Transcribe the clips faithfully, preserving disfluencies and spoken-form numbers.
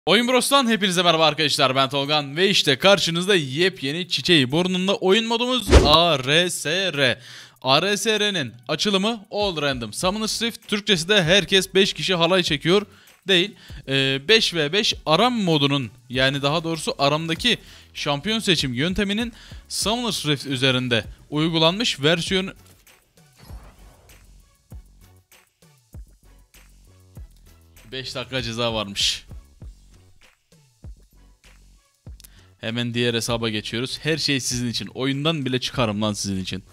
Oyun Bros'tan hepinize merhaba arkadaşlar, ben Tolgan ve işte karşınızda yepyeni çiçeği burnunda oyun modumuz A R S R. A R S R'nin açılımı All Random Summoners Rift, Türkçesi de herkes beş kişi halay çekiyor değil. Ee, beş ve beş aram modunun, yani daha doğrusu aramdaki şampiyon seçim yönteminin Summoners Rift üzerinde uygulanmış versiyon. beş dakika ceza varmış. Hemen diğer hesaba geçiyoruz. Her şey sizin için. Oyundan bile çıkarım lan sizin için.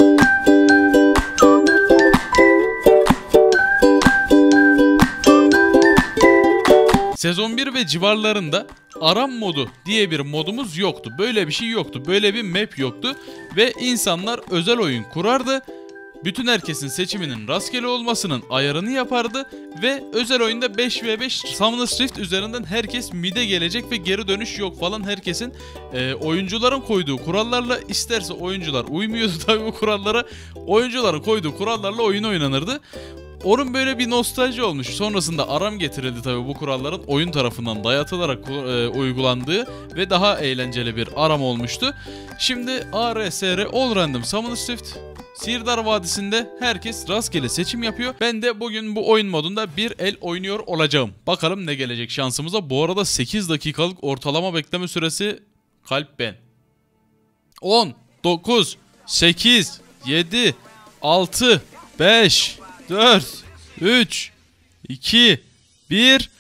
Sezon bir ve civarlarında aram modu diye bir modumuz yoktu. Böyle bir şey yoktu. Böyle bir map yoktu. Ve insanlar özel oyun kurardı. Bütün herkesin seçiminin rastgele olmasının ayarını yapardı ve özel oyunda beş ve beş Summoners Rift üzerinden herkes mid'e gelecek ve geri dönüş yok falan, herkesin e, oyuncuların koyduğu kurallarla, isterse oyuncular uymuyordu tabii bu kurallara, oyuncuların koyduğu kurallarla oyun oynanırdı. Onun böyle bir nostalji olmuş. Sonrasında aram getirildi tabii, bu kuralların oyun tarafından dayatılarak e, uygulandığı ve daha eğlenceli bir aram olmuştu. Şimdi A R S R All Random Summoners Rift, Sihirdar Vadisi'nde herkes rastgele seçim yapıyor. Ben de bugün bu oyun modunda bir el oynuyor olacağım. Bakalım ne gelecek şansımıza. Bu arada sekiz dakikalık ortalama bekleme süresi kalp ben. on, dokuz, sekiz, yedi, altı, beş, dört, üç, iki, bir...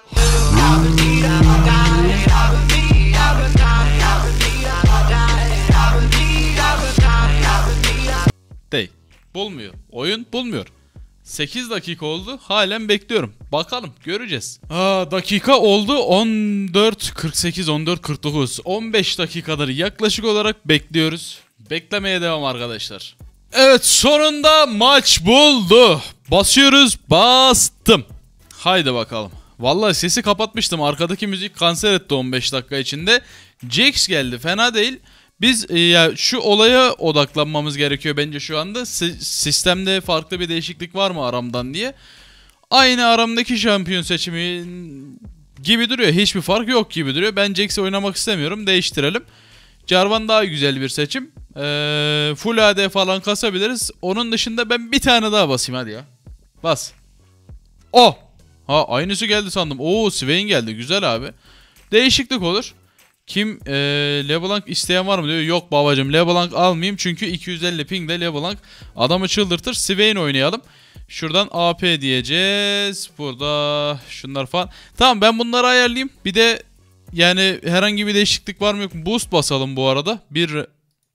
Değil. Bulmuyor. Oyun bulmuyor. sekiz dakika oldu. Halen bekliyorum. Bakalım, göreceğiz. Aa, dakika oldu. on dört kırk sekiz, on dört kırk dokuz. on beş dakikadır yaklaşık olarak bekliyoruz. Beklemeye devam arkadaşlar. Evet, sonunda maç buldu. Basıyoruz. Bastım. Haydi bakalım. Vallahi sesi kapatmıştım. Arkadaki müzik kanser etti on beş dakika içinde. Jax geldi. Fena değil. Biz e, ya şu olaya odaklanmamız gerekiyor bence şu anda. S sistemde farklı bir değişiklik var mı aramdan diye. Aynı aramdaki şampiyon seçimi gibi duruyor. Hiçbir fark yok gibi duruyor. Ben Jax'i oynamak istemiyorum. Değiştirelim. Jarvan daha güzel bir seçim. Ee, full A D falan kasabiliriz. Onun dışında ben bir tane daha basayım hadi ya. Bas. Oh. Ha, aynısı geldi sandım. Oo, Swain geldi. Güzel abi. Değişiklik olur. Kim ee, LeBlanc isteyen var mı diyor. Yok babacım, LeBlanc almayayım çünkü iki yüz elli pingde LeBlanc adamı çıldırtır. Swain oynayalım. Şuradan A P diyeceğiz. Burada şunlar falan. Tamam, ben bunları ayarlayayım. Bir de yani herhangi bir değişiklik var mı yok mu? Boost basalım bu arada. Bir...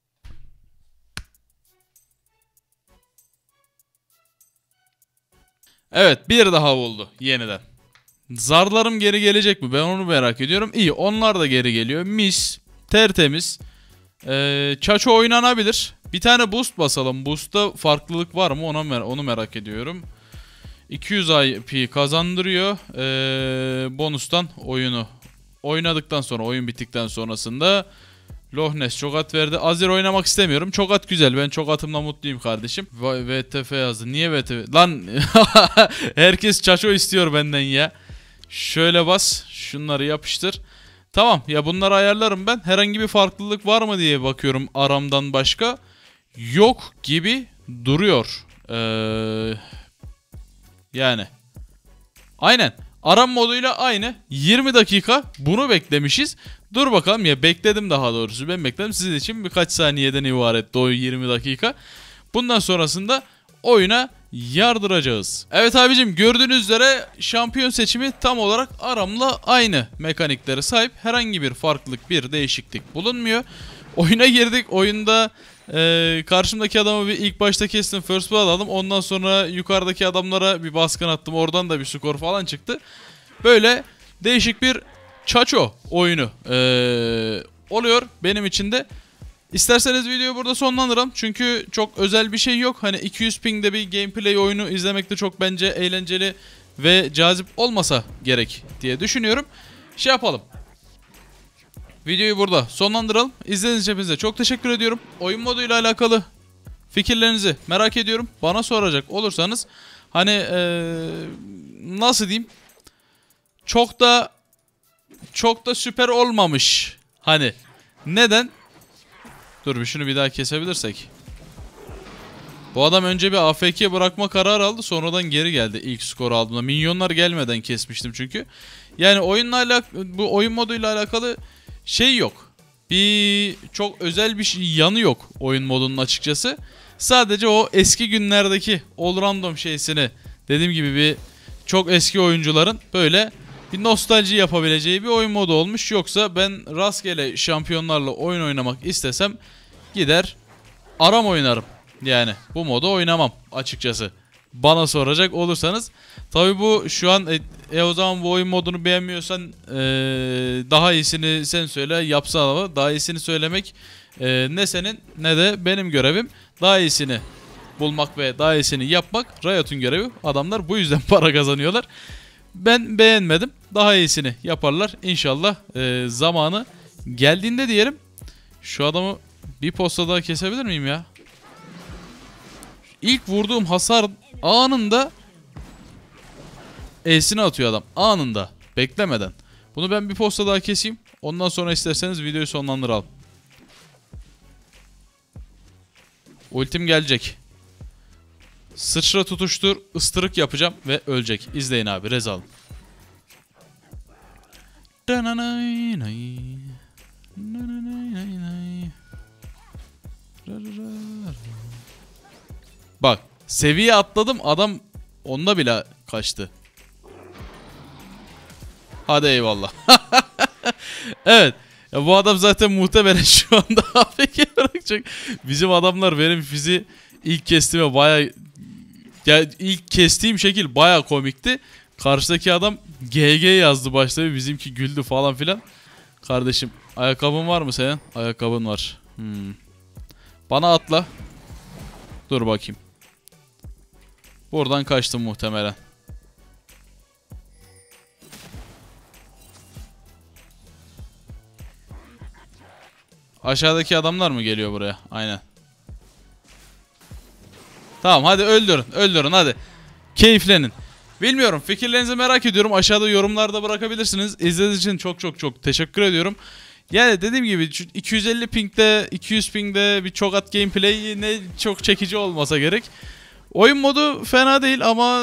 Evet, bir daha oldu yeniden. Zarlarım geri gelecek mi? Ben onu merak ediyorum. İyi, onlar da geri geliyor. Mis. Tertemiz. Ee, Çaço oynanabilir. Bir tane boost basalım. Boost'ta farklılık var mı? Ona mer onu merak ediyorum. iki yüz I P kazandırıyor. Ee, bonustan oyunu. Oynadıktan sonra, oyun bittikten sonrasında Loch Ness çok at verdi. Azir oynamak istemiyorum. Çok at güzel. Ben çok atımla mutluyum kardeşim. V T F yazdı. Niye V T F? Lan herkes Çaço istiyor benden ya. Şöyle bas. Şunları yapıştır. Tamam ya, bunları ayarlarım ben. Herhangi bir farklılık var mı diye bakıyorum aramdan başka. Yok gibi duruyor. Ee, yani. Aynen. Aram moduyla aynı. yirmi dakika bunu beklemişiz. Dur bakalım ya, bekledim daha doğrusu. Ben bekledim. Sizin için birkaç saniyeden ibaretti o yirmi dakika. Bundan sonrasında oyuna yardıracağız. Evet abicim, gördüğünüz üzere şampiyon seçimi tam olarak aramla aynı mekaniklere sahip. Herhangi bir farklılık, bir değişiklik bulunmuyor. Oyuna girdik. Oyunda e, karşımdaki adamı bir ilk başta kestim. First blood aldım. Ondan sonra yukarıdaki adamlara bir baskın attım. Oradan da bir skor falan çıktı. Böyle değişik bir Çaço oyunu e, oluyor benim için de. İsterseniz videoyu burada sonlandıralım. Çünkü çok özel bir şey yok. Hani iki yüz pingde bir gameplay oyunu izlemek de çok bence eğlenceli ve cazip olmasa gerek diye düşünüyorum. Şey yapalım. Videoyu burada sonlandıralım. İzlediğiniz için hepinize çok teşekkür ediyorum. Oyun moduyla alakalı fikirlerinizi merak ediyorum. Bana soracak olursanız hani ee, nasıl diyeyim? Çok da çok da süper olmamış. Hani neden? Dur bir şunu bir daha kesebilirsek. Bu adam önce bir A F K bırakma kararı aldı, sonradan geri geldi ilk skor aldığında. Minyonlar gelmeden kesmiştim çünkü. Yani oyunla alakalı, bu oyun moduyla alakalı şey yok. Bir çok özel bir şey, yanı yok oyun modunun açıkçası. Sadece o eski günlerdeki all random şeysini, dediğim gibi bir çok eski oyuncuların böyle bir nostalji yapabileceği bir oyun modu olmuş. Yoksa ben rastgele şampiyonlarla oyun oynamak istesem gider aram oynarım. Yani bu modu oynamam açıkçası. Bana soracak olursanız. Tabi bu şu an e, e o zaman bu oyun modunu beğenmiyorsan e, daha iyisini sen söyle, yapsana ama daha iyisini söylemek e, ne senin ne de benim görevim. Daha iyisini bulmak ve daha iyisini yapmak Riot'un görevi. Adamlar bu yüzden para kazanıyorlar. Ben beğenmedim. Daha iyisini yaparlar. İnşallah e, zamanı geldiğinde diyelim. Şu adamı bir posta daha kesebilir miyim ya? İlk vurduğum hasar anında E'sini atıyor adam. Anında. Beklemeden. Bunu ben bir posta daha keseyim. Ondan sonra isterseniz videoyu sonlandıralım. Ultim gelecek. Sıçra tutuştur. Istırık yapacağım ve ölecek. İzleyin abi. Rezalım. Bak. Seviye atladım. Adam onunla bile kaçtı. Hadi eyvallah. Evet. Ya bu adam zaten muhtemelen şu anda A F K bırakacak. Bizim adamlar benim fizi ilk kestiğime baya... Ya ilk kestiğim şekil baya komikti. Karşıdaki adam G G yazdı başta. Bizimki güldü falan filan. Kardeşim ayakkabın var mı senin? Ayakkabın var. Hmm. Bana atla. Dur bakayım. Buradan kaçtım muhtemelen. Aşağıdaki adamlar mı geliyor buraya? Aynen. Tamam hadi öldürün. Öldürün hadi. Keyiflenin. Bilmiyorum, fikirlerinizi merak ediyorum. Aşağıda yorumlarda bırakabilirsiniz. İzlediğiniz için çok çok çok teşekkür ediyorum. Yani dediğim gibi iki yüz elli pingde, iki yüz pingde bir çok at gameplay ne çok çekici olmasa gerek. Oyun modu fena değil ama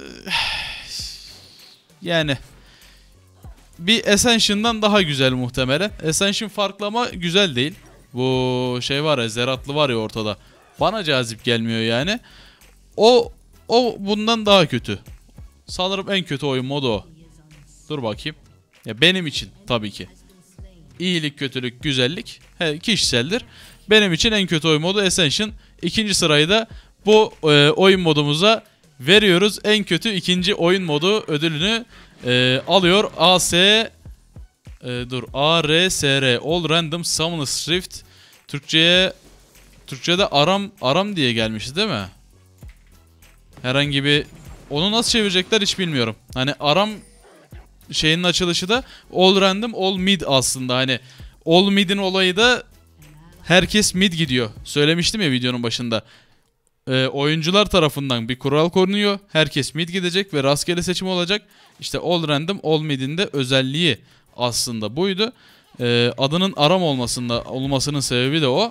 yani bir Ascension'dan daha güzel muhtemelen. Ascension farklı ama güzel değil. Bu şey var ya, Zeratlı var ya ortada. Bana cazip gelmiyor yani. O o bundan daha kötü. Sanırım en kötü oyun modu o. Dur bakayım. Ya benim için tabii ki. İyilik, kötülük, güzellik he, kişiseldir. Benim için en kötü oyun modu Ascension. İkinci sırayı da bu e, oyun modumuza veriyoruz. En kötü ikinci oyun modu ödülünü e, alıyor. A S e, dur A R S R All Random Summoners Rift. Türkçeye Türkçe'de aram aram diye gelmişti değil mi? Herhangi bir, onu nasıl çevirecekler hiç bilmiyorum. Hani aram şeyinin açılışı da all random all mid aslında. Hani all mid'in olayı da herkes mid gidiyor. Söylemiştim ya videonun başında. Ee, oyuncular tarafından bir kural konuyor. Herkes mid gidecek ve rastgele seçim olacak. İşte all random all mid'in de özelliği aslında buydu. Ee, adının aram olmasında olmasının sebebi de o.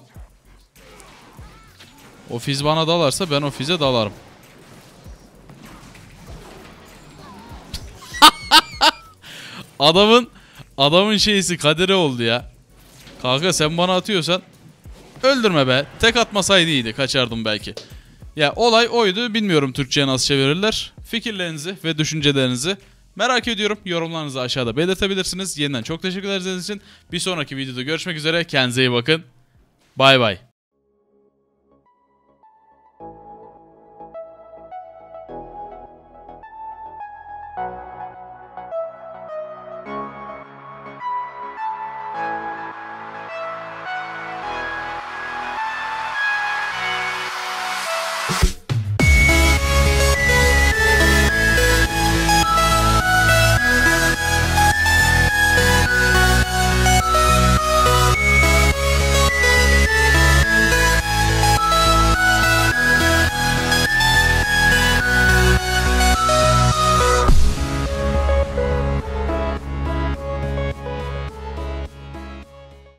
O fiz bana dalarsa ben o fize dalarım. Adamın adamın şeysi kaderi oldu ya. Kanka sen bana atıyorsan öldürme be. Tek atmasaydı iyiydi. Kaçardım belki. Ya olay oydu. Bilmiyorum Türkçe'ye nasıl çevirirler. Fikirlerinizi ve düşüncelerinizi merak ediyorum. Yorumlarınızı aşağıda belirtebilirsiniz. Yeniden çok teşekkürler izlediğiniz için. Bir sonraki videoda görüşmek üzere. Kendinize iyi bakın. Bay bay.